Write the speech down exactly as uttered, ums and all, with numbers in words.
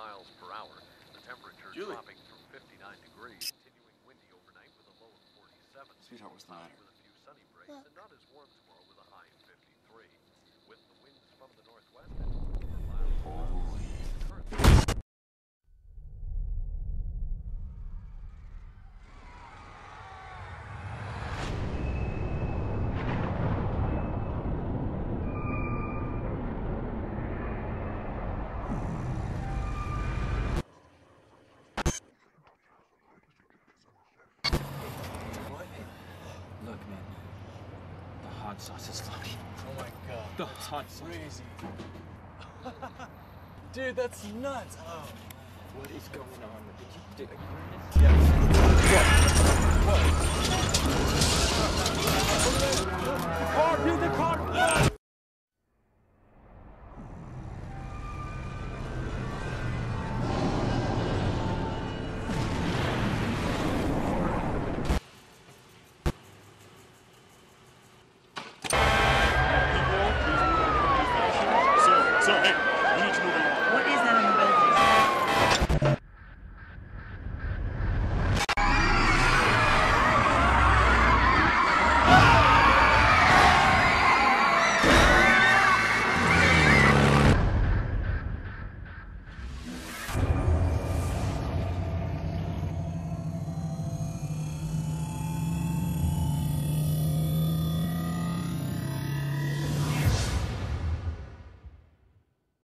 miles per hour. The temperature Julie. dropping through fifty-nine degrees, continuing windy overnight with a low of forty-seven. Sweetheart, what's the matter? With a few sunny breaks and not as warm tomorrow with a high of fifty-three. With the winds from the northwest and over miles per hour. Currently. Look, man. The hot sauce is floating. Oh my god. The hot sauce. Crazy. Dude, that's nuts. Oh. What is going on? Did you, did I Yes. What? What? Car, dude, the car!